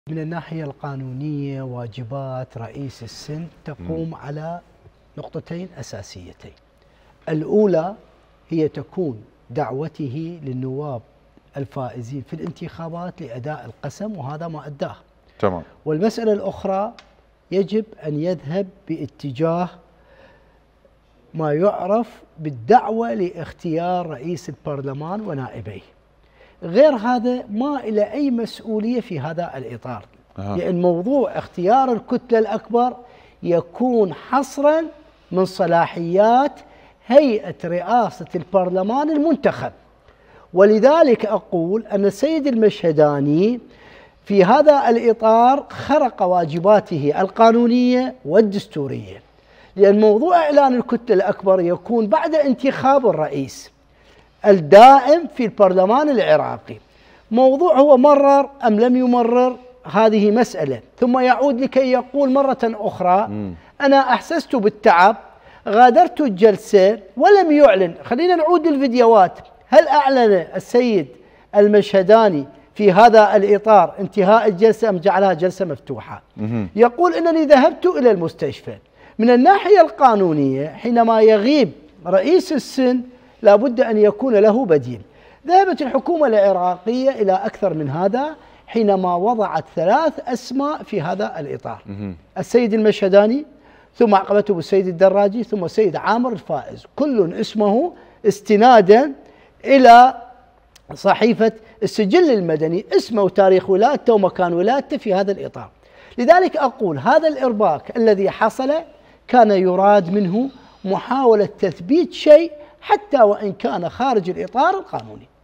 من الناحية القانونية واجبات رئيس السن تقوم على نقطتين أساسيتين. الأولى هي تكون دعوته للنواب الفائزين في الانتخابات لأداء القسم، وهذا ما أداه. تمام. والمسألة الأخرى يجب أن يذهب باتجاه ما يعرف بالدعوة لاختيار رئيس البرلمان ونائبيه. غير هذا ما إلى أي مسؤولية في هذا الإطار، لأن موضوع اختيار الكتلة الأكبر يكون حصرا من صلاحيات هيئة رئاسة البرلمان المنتخب. ولذلك أقول أن السيد المشهداني في هذا الإطار خرق واجباته القانونية والدستورية، لأن موضوع إعلان الكتلة الأكبر يكون بعد انتخاب الرئيس الدائم في البرلمان العراقي. موضوع هو مرر أم لم يمرر هذه مسألة، ثم يعود لكي يقول مرة أخرى أنا أحسست بالتعب، غادرت الجلسة ولم يعلن. خلينا نعود للفيديوهات. هل أعلن السيد المشهداني في هذا الإطار انتهاء الجلسة أم جعلها جلسة مفتوحة؟ يقول إنني ذهبت إلى المستشفى. من الناحية القانونية حينما يغيب رئيس السن لابد أن يكون له بديل. ذهبت الحكومة العراقية إلى أكثر من هذا حينما وضعت 3 أسماء في هذا الإطار: السيد المشهداني، ثم عقبته بالسيد الدراجي، ثم السيد عامر الفائز، كل اسمه استنادا إلى صحيفة السجل المدني، اسمه وتاريخ ولادته ومكان ولادته في هذا الإطار. لذلك أقول هذا الإرباك الذي حصل كان يراد منه محاولة تثبيت شيء حتى وإن كان خارج الإطار القانوني.